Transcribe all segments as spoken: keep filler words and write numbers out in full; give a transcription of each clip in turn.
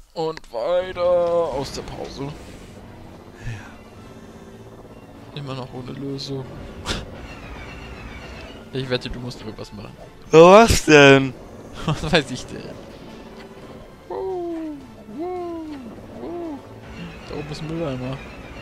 Und weiter aus der Pause. Immer noch ohne Lösung. Ich wette, du musst irgendwas machen. Was denn? Was weiß ich denn? Wow, wow, wow. Da oben ist ein Mülleimer.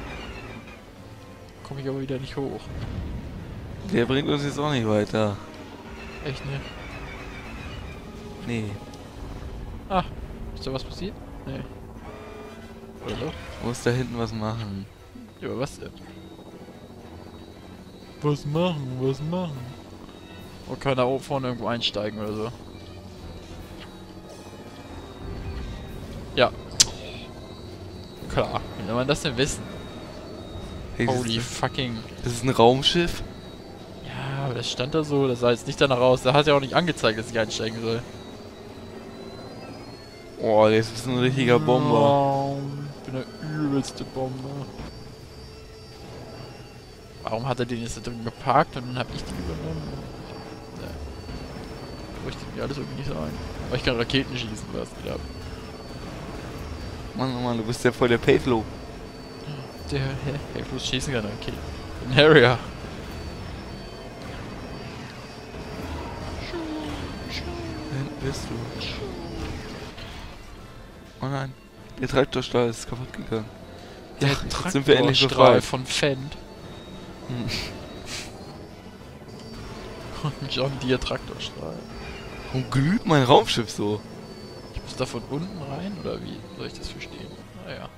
Komme ich aber wieder nicht hoch. Der bringt uns jetzt auch nicht weiter. Echt, ne? Nee. Ah, ist da was passiert? Nee. Oder doch? Muss da hinten was machen. Ja, aber was denn? Was machen, was machen? Oh, kann da oben vorne irgendwo einsteigen oder so. Ja. Klar, wie soll man das denn wissen? Hey, das Holy ist, fucking... das ist ein Raumschiff? Ja, aber das stand da so, das sah jetzt nicht danach aus. Da hat ja auch nicht angezeigt, dass ich einsteigen soll. Oh, das ist ein richtiger Bomber. Oh, ich bin der übelste Bomber. Warum hat er den jetzt da drin geparkt und dann hab ich den übernommen? Ne. Bräuchte mir alles irgendwie nicht sein. Aber ich kann Raketen schießen, was geht ab. Mann, oh Mann, du bist ja voll der Payflow. Der, hä? Hey, bloß schießen kann Raketen. Ein Harrier. Da hinten bist du. Oh nein, der Traktorstrahl ist kaputt gegangen. Der Ja, jetzt sind wir endlich Traktorstrahl befreit. von Fendt. Hm. Und John Deere Traktorstrahl. Warum glüht mein Raumschiff so? Ich muss da von unten rein, oder wie soll ich das verstehen? Naja.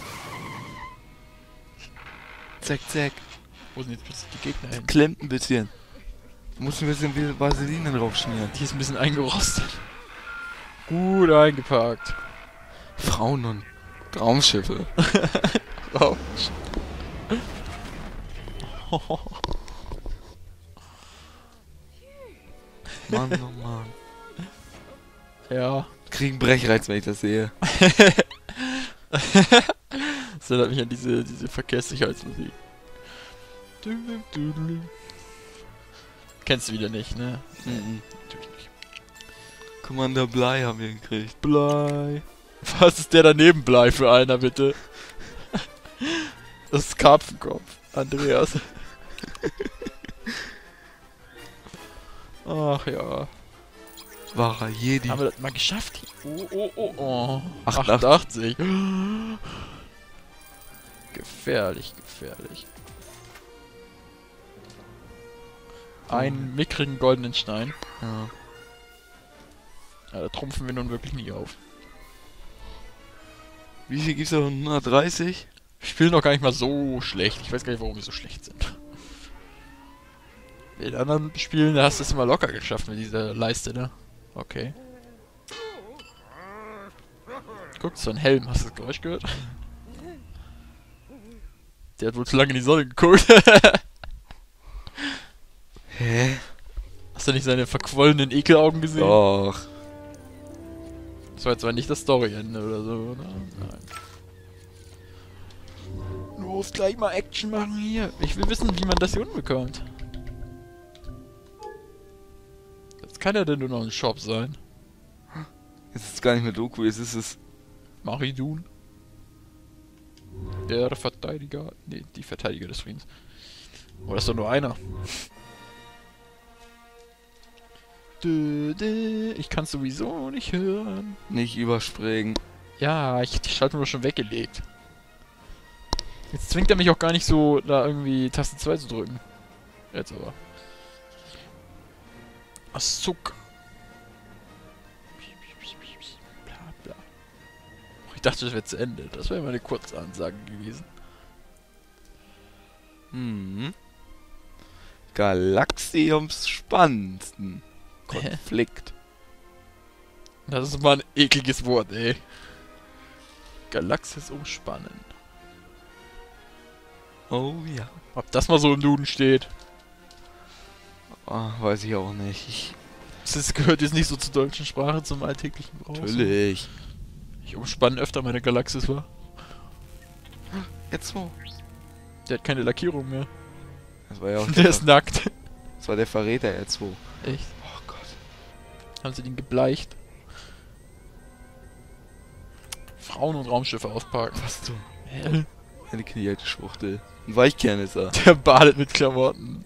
Zack, zack. Wo sind jetzt plötzlich die Gegner hin? Klemmt ein bisschen. Du musst ein bisschen wie Vaseline drauf schmieren. Die ist ein bisschen eingerostet. Gut eingepackt. Frauen und Raumschiffe. Wow. Mann, oh Mann. Ja. Krieg einen Brechreiz, wenn ich das sehe. Das erinnert mich an diese, diese Verkehrssicherheitsmusik. Kennst du wieder nicht, ne? Mhm. Natürlich nicht. Commander Bly haben wir gekriegt. Blei. Was ist der daneben Blei für einer, bitte? Das ist Karpfenkopf. Andreas. Ach ja. Wahrer Jedi. Haben wir das mal geschafft? Oh, oh, oh, oh. achtundachtzig. achtundachtzig. Gefährlich, gefährlich. Einen mickrigen goldenen Stein. Ja. Ja, da trumpfen wir nun wirklich nie auf. Wie viel gibt's da? hundertdreißig? Wir spielen doch gar nicht mal so schlecht. Ich weiß gar nicht, warum wir so schlecht sind. In anderen Spielen, da hast du es immer locker geschafft mit dieser Leiste, ne? Okay. Guck, so ein Helm. Hast du das Geräusch gehört? Der hat wohl zu lange in die Sonne geguckt. Hä? Hast du nicht seine verquollenen Ekelaugen gesehen? Doch. Das war jetzt zwar nicht das Storyende oder so, oder? Nein. Los, gleich mal Action machen hier. Ich will wissen, wie man das hier unten bekommt. Jetzt kann ja denn nur noch ein Shop sein. Jetzt ist es gar nicht mehr Doku, jetzt ist es... Maridun. Der Verteidiger. Nee, die Verteidiger des Friedens. Oh, das ist doch nur einer. Dö, dö, ich kann sowieso nicht hören. Nicht überspringen. Ja, ich hab die Schaltung nur schon weggelegt. Jetzt zwingt er mich auch gar nicht so, da irgendwie Taste zwei zu drücken. Jetzt aber. Asuk. Bla bla. Ich dachte, das wäre zu Ende. Das wäre meine Kurzansage gewesen. Hm. Galaxiums spannendsten Konflikt. Das ist mal ein ekliges Wort, ey. Galaxis umspannen. Oh ja. Ob das mal so im Duden steht? Oh, weiß ich auch nicht. Ich, Das gehört jetzt nicht so zur deutschen Sprache, zum alltäglichen Gebrauch. natürlich. Ich umspanne öfter meine Galaxis, wa? Jetzt wo? Der hat keine Lackierung mehr. Das war ja auch Der der, ist nackt. das war der Verräter jetzt wo. Echt? Oh Gott. Haben sie den gebleicht? Frauen und Raumschiffe ausparken. Was du? Hä? Eine knialte Schwuchtel. Ein Weichkern ist er. Der badet mit Klamotten.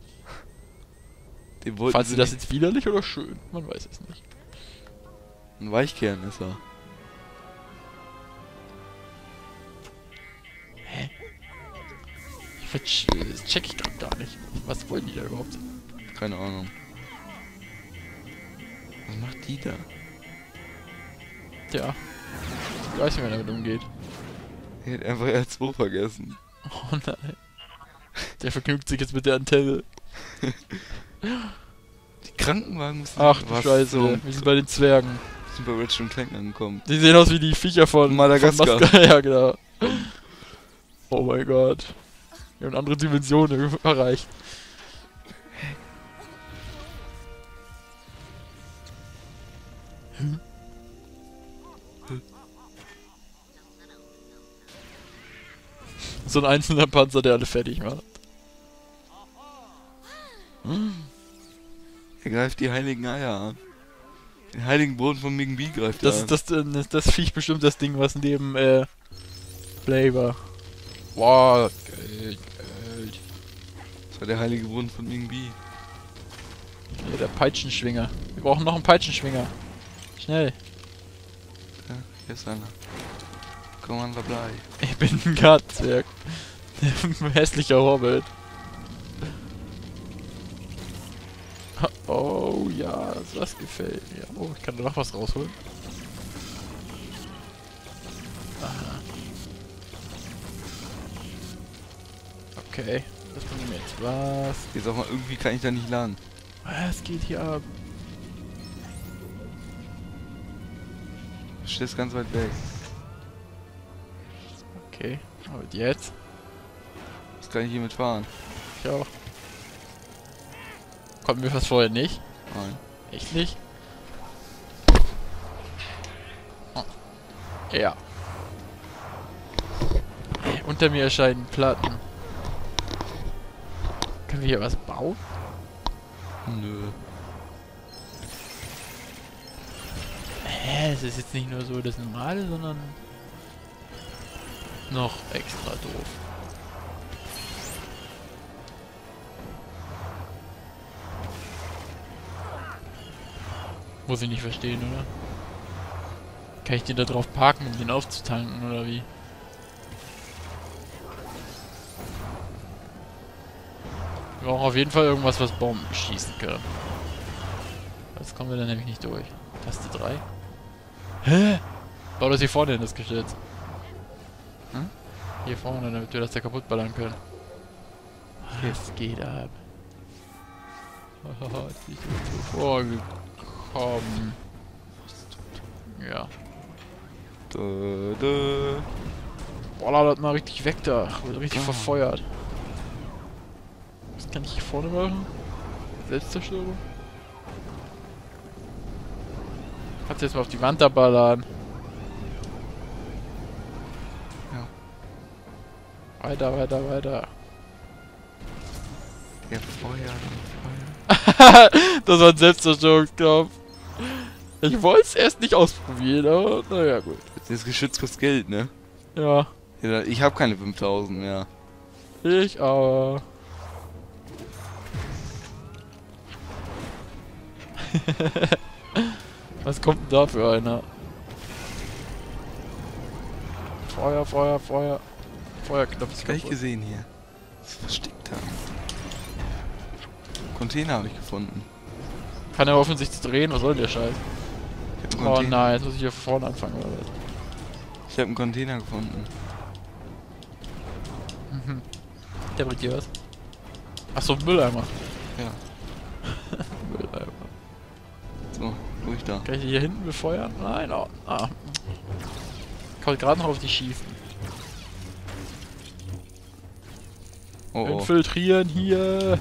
Den wollten Fand sie sie das nicht- jetzt widerlich oder schön? Man weiß es nicht. Ein Weichkern ist er. Ich verch das check ich grad gar nicht. Was wollen die da überhaupt? Keine Ahnung. Was macht die da? Tja. Ich weiß nicht, wie man damit umgeht. Er hat einfach R zwei vergessen. Oh nein. Der vergnügt sich jetzt mit der Antenne. Die Krankenwagen müssen... Ach du Was Scheiße, zum- wir sind bei den Zwergen. sind bei Ratchet und Clank angekommen. Die sehen aus wie die Viecher von Madagaskar. Von Maska- ja, genau. Oh mein Gott. Wir haben andere Dimensionen erreicht. Hm? So ein einzelner Panzer, der alle fertig macht. Er greift die heiligen Eier an. Den heiligen Boden von Ming B greift er Das an. ist das, äh, das, das Viech bestimmt das Ding, was neben äh, Play war. Wow, Geld, Geld. Das war der heilige Boden von Ming B. Hier, der Peitschenschwinger. Wir brauchen noch einen Peitschenschwinger. Schnell. Ja, hier ist einer. Commander Blei. Ich bin ein Gartenzwerg. Ein hässlicher Hobbit. Oh ja, das gefällt mir. Oh, ich kann da noch was rausholen. Aha. Okay, das bringt mir jetzt was. Jetzt auch mal, irgendwie kann ich da nicht laden. Was geht hier ab? Du stehst ganz weit weg. Okay, aber jetzt? Das kann ich hier mitfahren. Ich auch. Konnten wir das vorher nicht? Nein. Echt nicht? Oh. Ja. Unter mir erscheinen Platten. Können wir hier was bauen? Nö. Hä, es ist jetzt nicht nur so das Normale, sondern noch extra doof. Muss ich nicht verstehen, oder? Kann ich den da drauf parken, um den aufzutanken, oder wie? Wir brauchen auf jeden Fall irgendwas, was Bomben schießen kann. Jetzt kommen wir dann nämlich nicht durch. Taste drei. Hä? Bau das hier vorne hin, das Geschütz. Hm? Hier vorne, damit wir das da kaputt ballern können. Was geht ab? Haha, ist nicht so vorgekommen. Ja. Dö, dö. Boah, das mal richtig weg da. Wird richtig Ah. verfeuert. Was kann ich hier vorne machen? Selbstzerstörung? Kannst du jetzt mal auf die Wand da ballern. Ja. Weiter, weiter, weiter. Der Feuer, der Feuer. Das war ein Selbstzerstörungskampf. Ich wollte es erst nicht ausprobieren, aber naja, gut. Das Geschütz kostet Geld, ne? Ja, Ja, ich habe keine fünftausend mehr. ich aber. Was kommt denn da für einer? Feuer, Feuer, Feuer. Feuerknopf ist Gar nicht kaputt. gesehen hier. Das ist versteckt da. Container habe ich gefunden. Kann er offensichtlich drehen? Was soll denn der Scheiß? Ich habe Oh einen, Container- nein, jetzt muss ich hier von vorne anfangen, oder was? ich hab einen Container gefunden. Mhm. Der bringt dir was? Achso, Mülleimer. Ja. Mülleimer. So, ruhig da. Kann ich die hier hinten befeuern? Nein, oh. Ah. Ich wollte gerade noch auf die schießen. Oh, oh. Infiltrieren hier!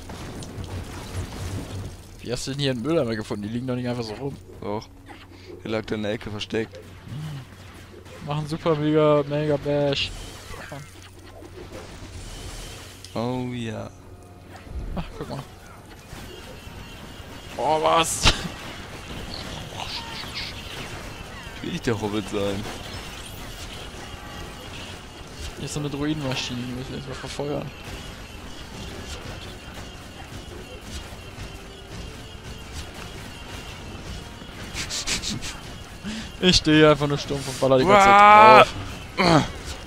Wie hast du denn hier einen Mülleimer gefunden? Die liegen doch nicht einfach so rum. Doch. Der lag da in der Ecke versteckt. Machen super mega, mega Bash. Oh ja. Ach, guck mal. Oh, was? Ich will nicht der Hobbit sein. Hier ist so eine Druidenmaschine, die müssen wir jetzt mal verfeuern. Ich stehe einfach nur stumpf und baller die ganze Zeit drauf.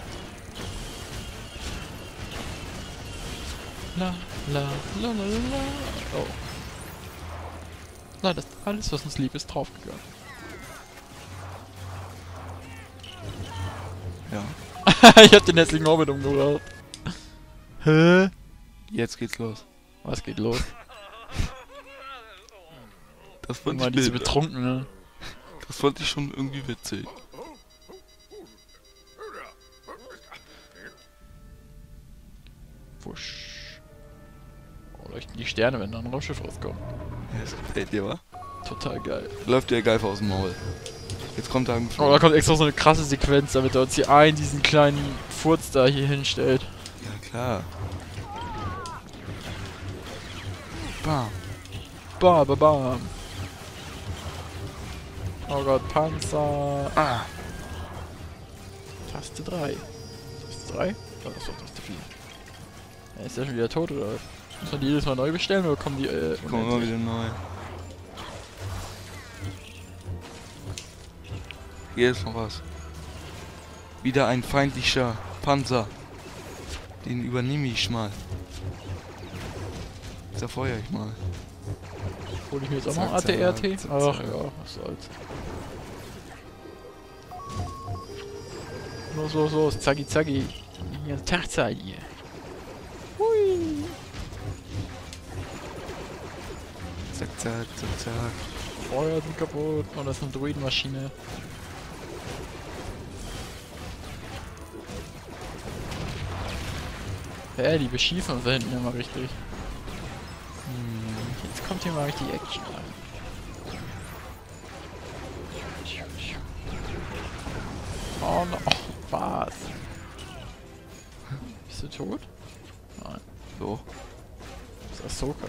La, la, la, la, la. Oh. Nein, das alles, was uns lieb ist, draufgegangen. Ja. Ich hab den hässlichen Orbit umgebracht. Hä? Jetzt geht's los. Was geht los? Das fand Mal ich diese wild. Betrunkene. Das fand ich schon irgendwie witzig. Wusch. Oh, leuchten die Sterne, wenn da ein Raumschiff rauskommt. Ja, das gefällt dir, wa? Total geil. Läuft der Geifer aus dem Maul. Jetzt kommt da ein... Oh, da kommt extra so eine krasse Sequenz, damit er uns hier einen diesen kleinen Furz da hier hinstellt. Ja, klar. Bam. Bam, bam, bam. Oh Gott, Panzer. Ah. Taste drei. Taste drei? Oh, das ist doch Taste vier. Ja, ist der schon wieder tot oder was? Muss man die jedes Mal neu bestellen oder kommen die äh, Kommt immer wieder neu. Hier ist noch was. Wieder ein feindlicher Panzer. Den übernehme ich mal. Zerfeuer ich mal. Hol ich mir jetzt auch Zack, noch A T R T? zack, zack, Ach zack. ja, was soll's. Los, los, los, zacki, zacki. Hier, Tarzan hier. Hui. Zack, zack, zack, zack. Feuer sind kaputt. Oh, das ist eine Druidenmaschine. Hä, die beschießen uns da hinten immer richtig. Hm, jetzt kommt hier mal richtig Action rein. Oh no, oh, was? Bist du tot? Nein, So. das ist Ahsoka.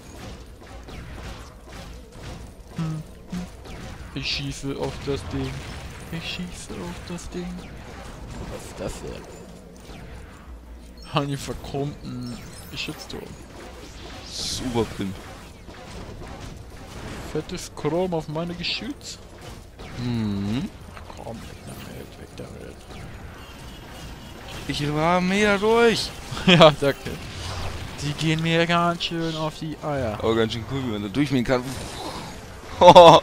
Hm, hm. Ich schieße auf das Ding. Ich schieße auf das Ding. Was ist das denn? An die verkrummten Geschützturm. Super Pimp. Fettes Chrom auf meine Geschütz. Mhm. Ach komm, weg damit, weg damit. Ich war mehr durch. Ja, danke. Die gehen mir ganz schön auf die Eier. Aber ganz schön cool, wie man da durchmähen kann. Oh.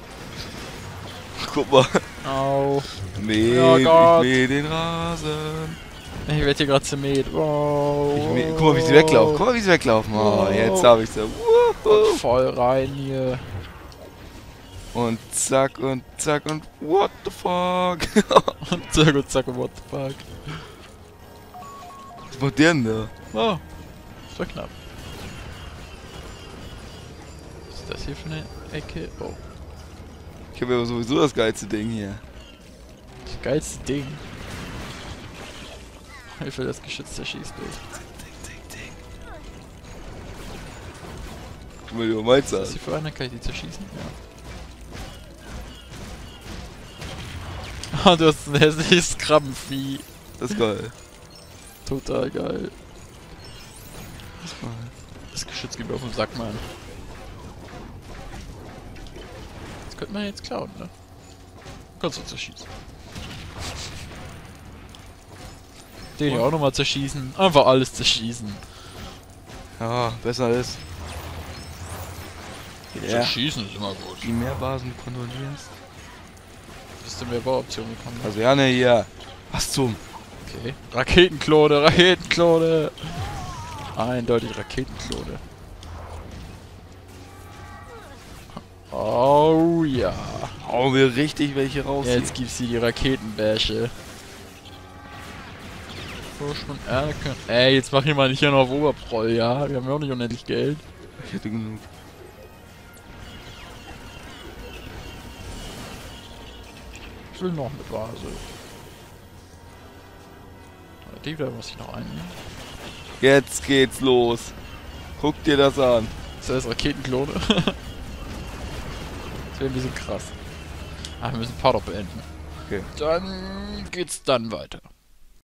Guck mal. Au. Mäh, Oh ich Gott. mäh den Rasen. Ich werde hier gerade zermäht. Wow. Ich mäh, guck mal, wie sie weglaufen. Guck mal, wie sie weglaufen. Oh, jetzt hab ich sie. Wuhu. Voll rein hier. Und zack und zack und what the fuck. Und sehr gut, zack, what the fuck. Was macht der denn da? Oh. Das war knapp. Was ist das hier für eine Ecke? Oh. Ich habe ja sowieso das geilste Ding hier. Das geilste Ding. Ich will das Geschütz zerschießt durch. Guck mal, die meins Was ist das an. hier für eine? Kann ich die zerschießen? Ja. Ah, du hast ein hässliches Krabbenvieh. Das ist geil. Total geil. Das ist geil. Das Geschütz geht mir auf den Sack, Mann. Das könnte man jetzt klauen, ne? Kannst du zerschießen. Den hier auch nochmal zerschießen. Einfach alles zerschießen. Ja, besser ist. Ja. Zerschießen ist immer gut. Je mehr Basen du kontrollierst. Bist du mehr Bauoptionen bekommen? Also ja, ne, hier. Was zum? Okay. Raketenklone, Raketenklone. Eindeutig Raketenklone. Oh ja. Hauen wir richtig welche raus. Jetzt gibt's hier die Raketenbäsche. Vorsprung erkennen. Ey, jetzt mach hier mal nicht hier noch auf Oberproll, ja? Wir haben ja auch nicht unendlich Geld. Ich hätte genug. Ich will noch eine Base. Die da muss ich noch einnehmen. Jetzt geht's los. Guck dir das an. Das heißt Raketenklone. Das wäre ein bisschen krass. Ah, wir müssen Powder beenden. Okay. Dann geht's dann weiter.